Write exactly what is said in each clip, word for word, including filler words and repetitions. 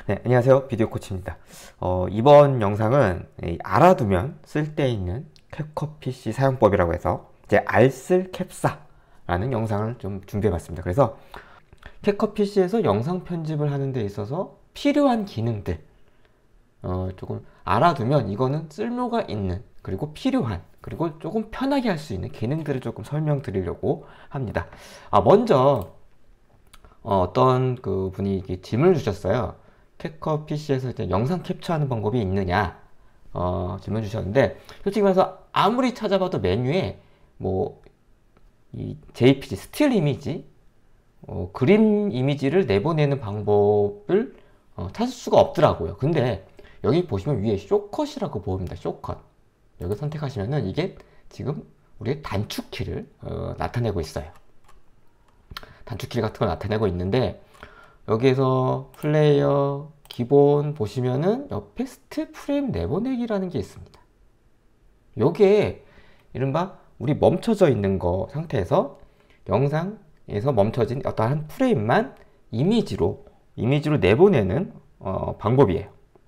네, 안녕하세요. 비디오 코치입니다. 어, 이번 영상은 이 알아두면 쓸데있는 캡컷 피씨 사용법이라고 해서 이제 알쓸 캡사라는 영상을 좀 준비해봤습니다. 그래서 캡컷 피씨에서 영상 편집을 하는 데 있어서 필요한 기능들 어, 조금 알아두면 이거는 쓸모가 있는, 그리고 필요한, 그리고 조금 편하게 할 수 있는 기능들을 조금 설명드리려고 합니다. 아, 먼저 어, 어떤 그 분이 이게 질문을 주셨어요. 캡컷 피씨에서 이제 영상 캡처하는 방법이 있느냐, 어, 질문 주셨는데, 솔직히 말해서 아무리 찾아봐도 메뉴에 뭐 이 제이피지, 스틸 이미지, 어, 그림 이미지를 내보내는 방법을 어, 찾을 수가 없더라고요. 근데 여기 보시면 위에 숏컷이라고 보입니다. 숏컷. 여기 선택하시면은 이게 지금 우리의 단축키를 어, 나타내고 있어요. 단축키 같은 걸 나타내고 있는데, 여기에서 플레이어 기본 보시면은 옆에 스틸 프레임 내보내기라는 게 있습니다. 요게 이른바 우리 멈춰져 있는 거 상태에서 영상에서 멈춰진 어떤 한 프레임만 이미지로 이미지로 내보내는 어, 방법이에요.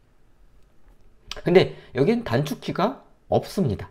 근데 여기는 단축키가 없습니다.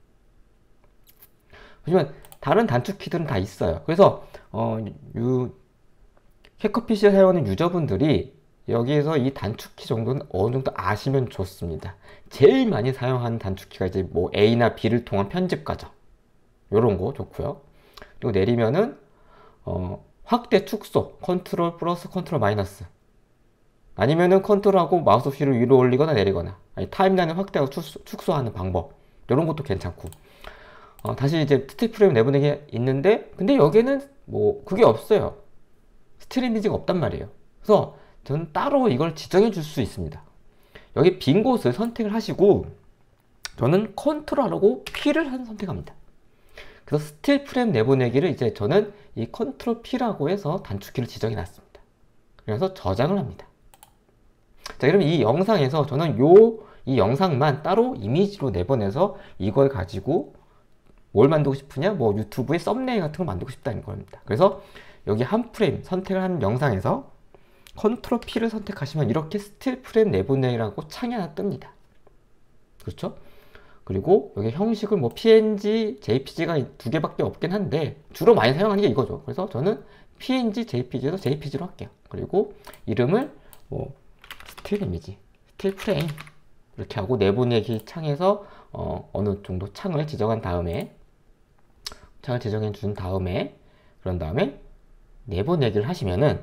보시면 다른 단축키들은 다 있어요. 그래서 어, 유, 캡컷 피씨를 사용하는 유저분들이 여기에서 이 단축키 정도는 어느 정도 아시면 좋습니다. 제일 많이 사용하는 단축키가 이제 뭐 A나 B를 통한 편집 과정, 요런 거 좋고요. 그리고 내리면은 어, 확대 축소, 컨트롤 플러스 컨트롤 마이너스, 아니면은 컨트롤하고 마우스 휠을 위로 올리거나 내리거나, 아니, 타임라인을 확대하고 축소, 축소하는 방법, 이런 것도 괜찮고. 어, 다시 이제 스틸 프레임 내보내기 있는데, 근데 여기에는 뭐 그게 없어요. 스틸 이미지가 없단 말이에요. 그래서 저는 따로 이걸 지정해 줄 수 있습니다. 여기 빈 곳을 선택을 하시고, 저는 컨트롤하고 P를 한 선택합니다. 그래서 스틸 프레임 내보내기를 이제 저는 이 컨트롤 P라고 해서 단축키를 지정해 놨습니다. 그래서 저장을 합니다. 자, 그러면 이 영상에서 저는 요, 이 영상만 따로 이미지로 내보내서 이걸 가지고 뭘 만들고 싶으냐? 뭐 유튜브에 썸네일 같은 걸 만들고 싶다는 겁니다. 그래서 여기 한 프레임 선택을 한 영상에서 컨트롤 P를 선택하시면 이렇게 스틸 프레임 내보내기라고 창이 하나 뜹니다. 그렇죠? 그리고 여기 형식을 뭐 피엔지, 제이피지가 두 개밖에 없긴 한데 주로 많이 사용하는 게 이거죠. 그래서 저는 피엔지, 제이피지에서 제이피지로 할게요. 그리고 이름을 뭐 스틸 이미지, 스틸 프레임 이렇게 하고 내보내기 창에서 어, 어느 정도 창을 지정한 다음에 창을 지정해 준 다음에 그런 다음에 내보내기를 하시면은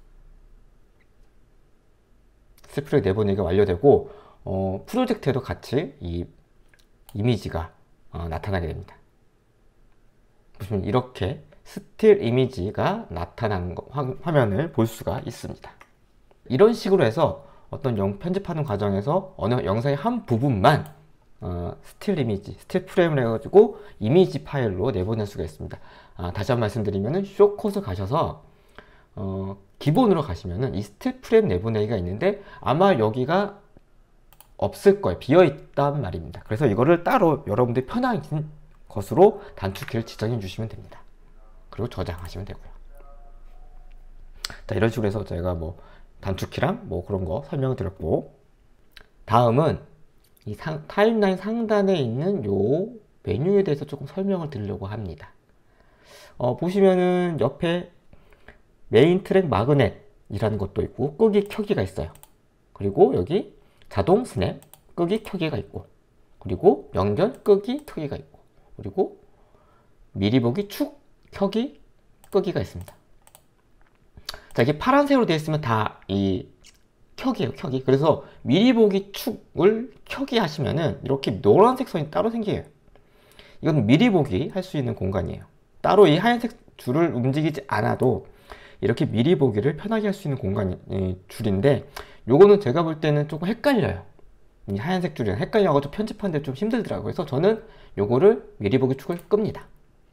스틸 프레임 내보내기가 완료되고 어, 프로젝트에도 같이 이 이미지가 어, 나타나게 됩니다. 보시면 이렇게 스틸 이미지가 나타난 거, 화, 화면을 볼 수가 있습니다. 이런 식으로 해서 어떤 영, 편집하는 과정에서 어느 영상의 한 부분만 어, 스틸 이미지, 스틸 프레임을 해가지고 이미지 파일로 내보낼 수가 있습니다. 아, 다시 한번 말씀드리면은 숏컷을 가셔서 어, 기본으로 가시면은 이 스틸 프레임 내보내기가 있는데 아마 여기가 없을 거예요. 비어있단 말입니다. 그래서 이거를 따로 여러분들이 편한 것으로 단축키를 지정해 주시면 됩니다. 그리고 저장하시면 되고요. 자, 이런 식으로 해서 제가 뭐 단축키랑 뭐 그런 거 설명드렸고, 다음은 이 상, 타임라인 상단에 있는 요 메뉴에 대해서 조금 설명을 드리려고 합니다. 어, 보시면은 옆에 메인 트랙 마그넷이라는 것도 있고 끄기 켜기가 있어요. 그리고 여기 자동 스냅 끄기 켜기가 있고, 그리고 연결 끄기 켜기가 있고, 그리고 미리 보기 축 켜기 끄기가 있습니다. 자, 이게 파란색으로 되어 있으면 다 이 켜기예요, 켜기. 그래서 미리 보기 축을 켜기 하시면은 이렇게 노란색 선이 따로 생겨요. 이건 미리 보기 할 수 있는 공간이에요. 따로 이 하얀색 줄을 움직이지 않아도 이렇게 미리 보기를 편하게 할 수 있는 공간이 줄인데, 요거는 제가 볼 때는 조금 헷갈려요. 이 하얀색 줄이랑 헷갈려가지고 편집하는데 좀 힘들더라고요. 그래서 저는 요거를 미리 보기 축을 끕니다.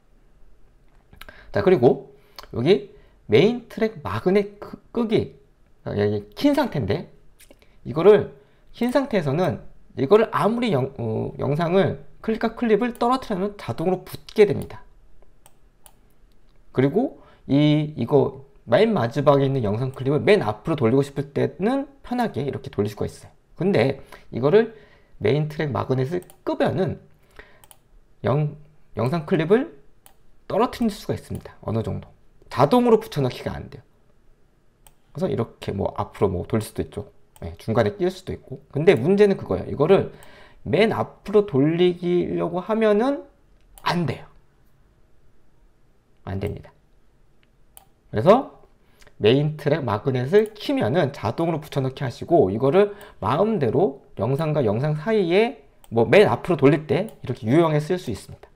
자, 그리고 여기 메인 트랙 마그넷 끄기, 여기 킨 상태인데, 이거를 킨 상태에서는 이거를 아무리 영, 어, 영상을 클릭과 클립을 떨어뜨리면 자동으로 붙게 됩니다. 그리고 이 이거 맨 마지막에 있는 영상 클립을 맨 앞으로 돌리고 싶을 때는 편하게 이렇게 돌릴 수가 있어요. 근데 이거를 메인 트랙 마그넷을 끄면은 영, 영상 클립을 떨어뜨릴 수가 있습니다. 어느 정도. 자동으로 붙여넣기가 안 돼요. 그래서 이렇게 뭐 앞으로 뭐 돌릴 수도 있죠. 네, 중간에 끼울 수도 있고. 근데 문제는 그거예요. 이거를 맨 앞으로 돌리려고 하면은 안 돼요. 안 됩니다. 그래서 메인 트랙 마그넷을 키면은 자동으로 붙여넣기 하시고, 이거를 마음대로 영상과 영상 사이에 뭐 맨 앞으로 돌릴 때 이렇게 유용하게 쓸 수 있습니다.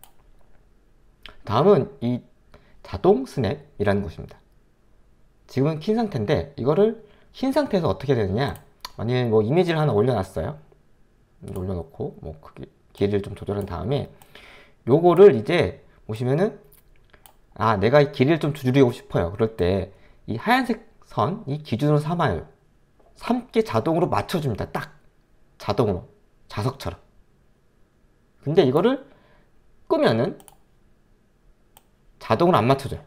다음은 이 자동 스냅이라는 것입니다. 지금은 킨 상태인데 이거를 킨 상태에서 어떻게 되느냐, 만약에 뭐 이미지를 하나 올려놨어요. 올려놓고 뭐 크기, 길이를 좀 조절한 다음에 요거를 이제 보시면은, 아 내가 이 길이를 좀 줄이고 싶어요. 그럴 때 이 하얀색 선 이 기준으로 삼아요. 삼게 자동으로 맞춰줍니다. 딱 자동으로, 자석처럼. 근데 이거를 끄면은 자동으로 안 맞춰져요.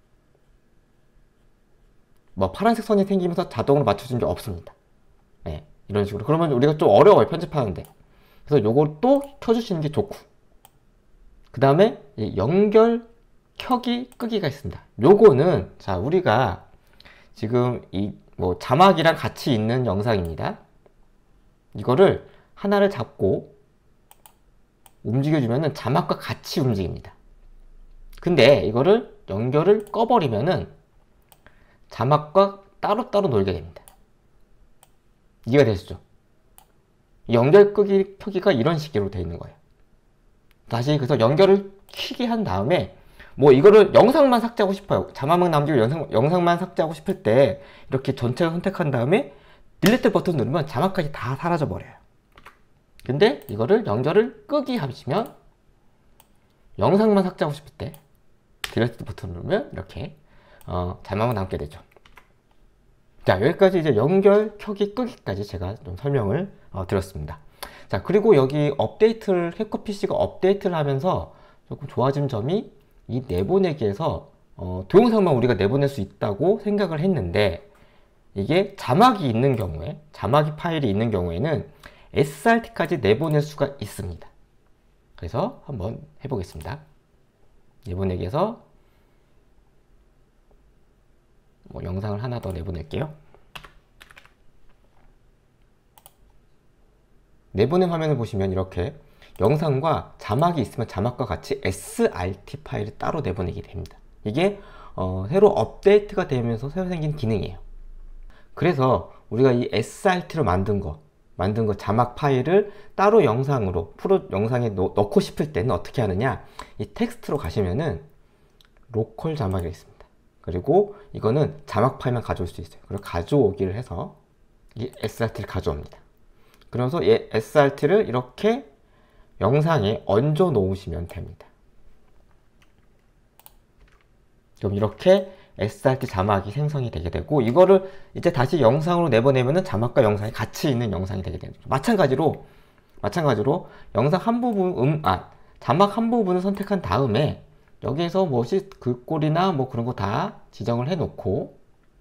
뭐 파란색 선이 생기면서 자동으로 맞춰진 게 없습니다. 네, 이런 식으로. 그러면 우리가 좀 어려워요, 편집하는데. 그래서 요걸 또 켜주시는 게 좋고, 그 다음에 연결 켜기 끄기가 있습니다. 요거는 자 우리가 지금 이 뭐 자막이랑 같이 있는 영상입니다. 이거를 하나를 잡고 움직여주면은 자막과 같이 움직입니다. 근데 이거를 연결을 꺼버리면은 자막과 따로따로 놀게 됩니다. 이해가 되시죠? 연결 끄기 켜기가 이런 식으로 되어 있는 거예요. 다시 그래서 연결을 키게 한 다음에 뭐 이거를 영상만 삭제하고 싶어요. 자막만 남기고 영상, 영상만 삭제하고 싶을 때 이렇게 전체를 선택한 다음에 딜리트 버튼 누르면 자막까지 다 사라져 버려요. 근데 이거를 연결을 끄기 하시면 영상만 삭제하고 싶을 때 딜리트 버튼 누르면 이렇게 어, 자막만 남게 되죠. 자, 여기까지 이제 연결 켜기 끄기까지 제가 좀 설명을 어, 드렸습니다. 자, 그리고 여기 업데이트를 해커피씨가 업데이트를 하면서 조금 좋아진 점이 이 내보내기에서 어, 동영상만 우리가 내보낼 수 있다고 생각을 했는데, 이게 자막이 있는 경우에, 자막이 파일이 있는 경우에는 에스알티까지 내보낼 수가 있습니다. 그래서 한번 해보겠습니다. 내보내기에서 뭐 영상을 하나 더 내보낼게요. 내보낸 화면을 보시면 이렇게 영상과 자막이 있으면 자막과 같이 에스알티 파일을 따로 내보내게 됩니다. 이게 어, 새로 업데이트가 되면서 새로 생긴 기능이에요. 그래서 우리가 이 에스알티로 만든 거 만든 거 자막 파일을 따로 영상으로 프로 영상에 넣, 넣고 싶을 때는 어떻게 하느냐, 이 텍스트로 가시면은 로컬 자막이 있습니다. 그리고 이거는 자막 파일만 가져올 수 있어요. 그리고 가져오기를 해서 이 에스알티를 가져옵니다. 그래서 이 에스알티를 이렇게 영상에 얹어 놓으시면 됩니다. 그럼 이렇게 에스알티 자막이 생성이 되게 되고, 이거를 이제 다시 영상으로 내보내면은 자막과 영상이 같이 있는 영상이 되게 되는 거죠. 마찬가지로 마찬가지로 영상 한 부분 음, 아 자막 한 부분을 선택한 다음에 여기에서 무엇이 글꼴이나 뭐 그런 거 다 지정을 해 놓고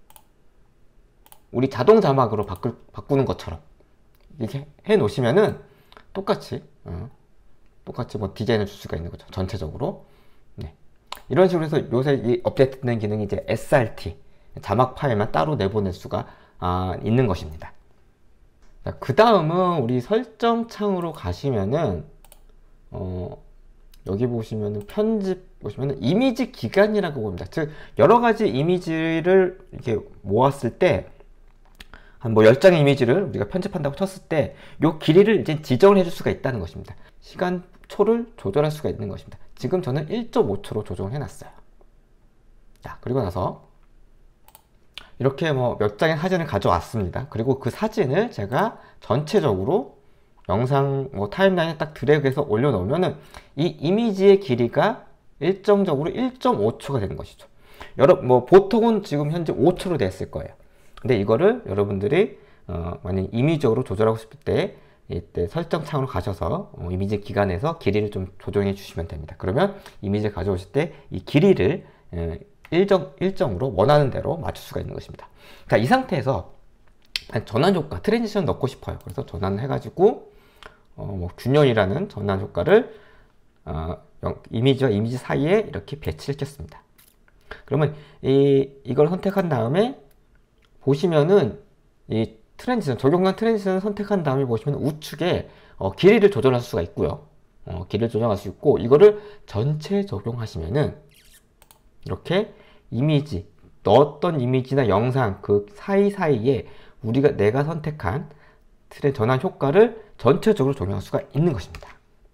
우리 자동 자막으로 바꾸, 바꾸는 것처럼 이렇게 해 놓으시면은 똑같이 어, 똑같이 뭐 디자인을 줄 수가 있는 거죠. 전체적으로. 네. 이런 식으로 해서 요새 이 업데이트된 기능이 이제 에스알티 자막 파일만 따로 내보낼 수가 아, 있는 것입니다. 그 다음은 우리 설정 창으로 가시면은 어, 여기 보시면은 편집 보시면은 이미지 기간이라고 봅니다. 즉 여러 가지 이미지를 이렇게 모았을 때 한 뭐 열 장의 이미지를 우리가 편집한다고 쳤을 때 요 길이를 이제 지정을 해줄 수가 있다는 것입니다. 시간 초를 조절할 수가 있는 것입니다. 지금 저는 일 점 오 초로 조정을 해놨어요. 자, 그리고 나서 이렇게 뭐 몇 장의 사진을 가져왔습니다. 그리고 그 사진을 제가 전체적으로 영상 뭐 타임라인에 딱 드래그해서 올려놓으면은 이 이미지의 길이가 일정적으로 일 점 오 초가 되는 것이죠. 여러분 뭐 보통은 지금 현재 오 초로 됐을 거예요. 근데 이거를 여러분들이 어, 만약 이미지적으로 조절하고 싶을 때 이때 설정 창으로 가셔서 어, 이미지 기간에서 길이를 좀 조정해 주시면 됩니다. 그러면 이미지를 가져오실 때 이 길이를 에, 일정, 일정으로 원하는 대로 맞출 수가 있는 것입니다. 자, 이 상태에서 전환 효과, 트랜지션 넣고 싶어요. 그래서 전환을 해가지고 어, 뭐 균열이라는 전환 효과를 어, 이미지와 이미지 사이에 이렇게 배치시켰습니다. 그러면 이, 이걸 선택한 다음에 보시면은 이 트랜지션, 적용한 트랜지션을 선택한 다음에 보시면 우측에 어, 길이를 조절할 수가 있고요. 어, 길이를 조정할 수 있고, 이거를 전체 적용하시면은 이렇게 이미지, 넣었던 이미지나 영상 그 사이사이에 우리가 내가 선택한 틀의 전환 효과를 전체적으로 적용할 수가 있는 것입니다.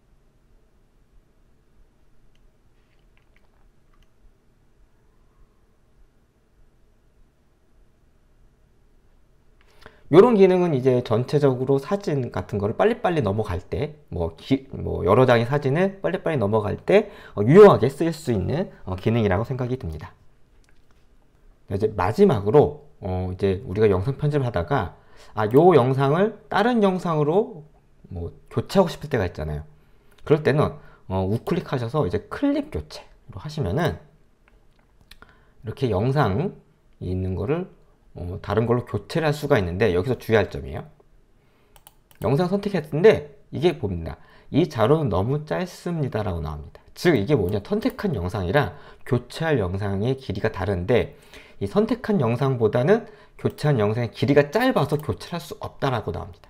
이런 기능은 이제 전체적으로 사진 같은 거를 빨리빨리 넘어갈 때, 뭐, 뭐 여러 장의 사진을 빨리빨리 넘어갈 때 어, 유용하게 쓰일 수 있는 어, 기능이라고 생각이 듭니다. 이제 마지막으로 어, 이제 우리가 영상 편집을 하다가 아, 요 영상을 다른 영상으로 뭐 교체하고 싶을 때가 있잖아요. 그럴 때는 어, 우클릭하셔서 이제 클립 교체로 하시면은 이렇게 영상이 있는 거를 어, 다른 걸로 교체를 할 수가 있는데, 여기서 주의할 점이에요. 영상 선택했는데 이게 봅니다. 이 자료는 너무 짧습니다 라고 나옵니다. 즉 이게 뭐냐, 선택한 영상이랑 교체할 영상의 길이가 다른데, 이 선택한 영상보다는 교체한 영상의 길이가 짧아서 교체를 할 수 없다라고 나옵니다.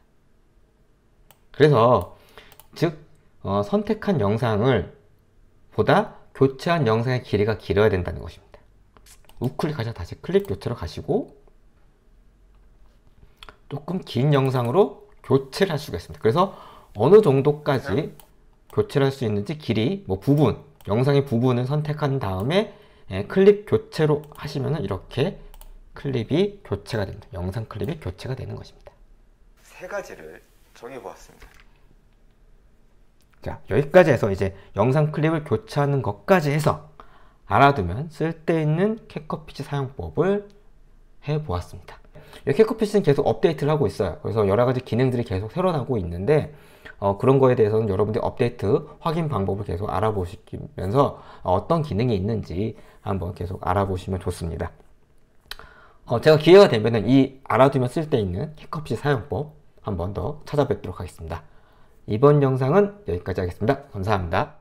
그래서 즉 어, 선택한 영상을 보다 교체한 영상의 길이가 길어야 된다는 것입니다. 우클릭하셔서 다시 클립 교체로 가시고 조금 긴 영상으로 교체를 할 수가 있습니다. 그래서 어느 정도까지 교체를 할 수 있는지 길이, 뭐 부분, 영상의 부분을 선택한 다음에 예, 클립 교체로 하시면 이렇게 클립이 교체가 됩니다. 영상 클립이 교체가 되는 것입니다. 세 가지를 정해보았습니다. 자, 여기까지 해서 이제 영상 클립을 교체하는 것까지 해서 알아두면 쓸데있는 캣컷피시 사용법을 해보았습니다. 캣컷피시는 계속 업데이트를 하고 있어요. 그래서 여러 가지 기능들이 계속 새로 나오고 있는데 어, 그런 거에 대해서는 여러분들이 업데이트 확인 방법을 계속 알아보시면서 어떤 기능이 있는지 한번 계속 알아보시면 좋습니다. 어, 제가 기회가 되면은 이 알아두면 쓸데있는 캣컷피시 사용법 한번 더 찾아뵙도록 하겠습니다. 이번 영상은 여기까지 하겠습니다. 감사합니다.